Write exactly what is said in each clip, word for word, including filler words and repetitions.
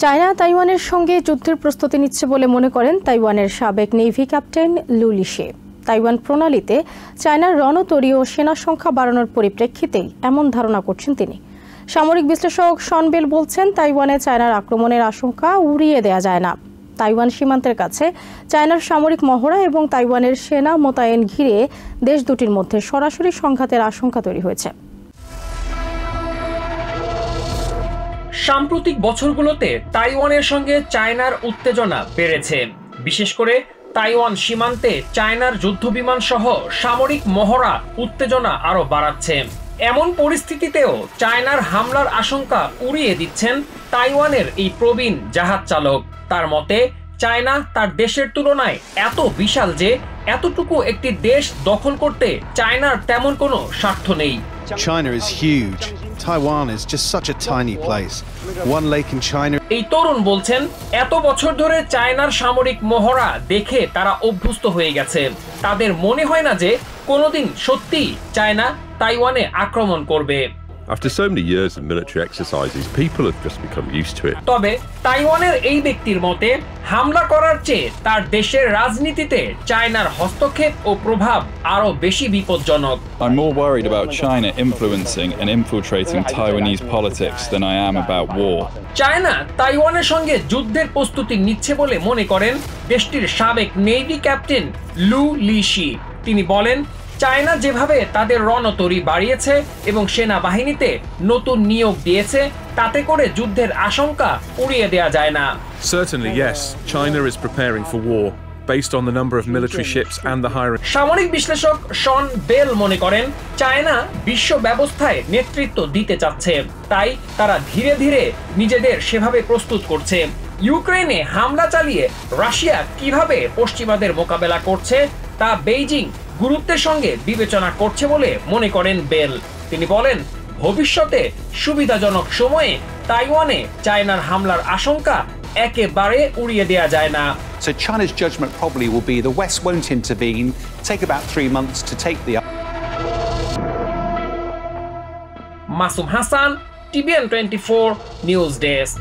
China তাইওয়ানের সঙ্গে যুদ্ধের প্রস্তুতি নিচ্ছে বলে মনে করেন তাইওয়ানের সাবেক নেভি ক্যাপ্টেন লু লিশে। তাইওয়ান প্রণালীতে চায়নার রণতরী ও সেনা সংখ্যা বাড়ানোর পরিপ্রেক্ষিতেই এমন ধারণা করছেন তিনি। সামরিক বিশ্লেষক শন বেল বলছেন, তাইওয়ানে চায়নার আক্রমণের আশঙ্কা উড়িয়ে দেয়া যায় না। তাইওয়ান সীমান্তের কাছে চায়নার সামরিক মহড়া এবং তাইওয়ানের সেনা মোতায়েন ঘিরে দেশ দুটির মধ্যে সরাসরি সংঘাতের আশঙ্কা তৈরি হয়েছে। সাম্প্রতিক বছরগুলোতে তাইওয়ানের সঙ্গে চায়নার উত্তেজনা বেড়েছে। বিশেষ করে তাইওয়ান সীমান্তে চায়নার যুদ্ধবিমান সহ সামরিক মহড়া উত্তেজনা আরো বাড়াচ্ছে। এমন পরিস্থিতিতেও চায়নার হামলার আশঙ্কা উড়িয়ে দিচ্ছেন তাইওয়ানের এই প্রবীণ জাহাজ চালক। তার মতে, চায়না তার দেশের তুলনায় এত বিশাল যে এতটুকু একটি দেশ দখল করতে চায়নার তেমন কোনো স্বার্থ নেই। China is huge. Taiwan is just such a tiny place. One lake in China. এই তরুণ বলছেন, এত বছর ধরে চায়নার সামরিক মহড়া দেখে তারা অভ্যস্ত হয়ে গেছে। তাদের মনে হয় না যে কোনোদিন সত্যি চায়না তাইওয়ানে আক্রমণ করবে। After so many years of military exercises, people have just become used to it. তবে তাইওয়ানের এই ব্যক্তির মতে, হামলা করার চেয়ে তার দেশের রাজনীতিতে চায়নার হস্তক্ষেপ ও প্রভাব আরো বেশি বিপজ্জনক। I'm more worried about China influencing and infiltrating Taiwanese politics than I am about war. China তাইওয়ানের সঙ্গে যুদ্ধের প্রস্তুতি নিচ্ছে বলে মনে করেন দেশটির সাবেক নেভি ক্যাপ্টেন লু লিশি। তিনি বলেন, চায়না যেভাবে তাদের রণতরী বাড়িয়েছে এবং সেনাবাহিনীতে নতুন নিয়োগ দিয়েছে, তাতে করে যুদ্ধের আশঙ্কা উড়িয়ে দেয়া যায় না। Certainly, yes. China is preparing for war based on the number of military ships and the hiring. সামরিক বিশ্লেষক শন বেল মনে করেন, চায়না বিশ্ব ব্যবস্থায় নেতৃত্ব দিতে চাচ্ছে, তাই তারা ধীরে ধীরে নিজেদের সেভাবে প্রস্তুত করছে। ইউক্রেনে হামলা চালিয়ে রাশিয়া কিভাবে পশ্চিমাদের মোকাবেলা করছে তা বেইজিং গুরুত্বের সঙ্গে বিবেচনা করছে বলে মনে করেন বেল। তিনি বলেন, ভবিষ্যতে সুবিধাজনক সময়ে তাইওয়ানে চায়নার হামলার আশঙ্কা একেবারে উড়িয়ে দেয়া যায় না। So China's judgment probably will be the West won't intervene, take about three months to take the Masum Hasan, TVN twenty four news desk.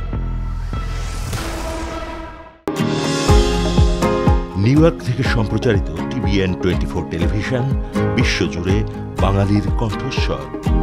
New York থেকে সম্প্রচারিত টিভিএন টোয়েন্টি ফোর টেলিভিশন বিশ্বজুড়ে বাঙালির কণ্ঠস্বর।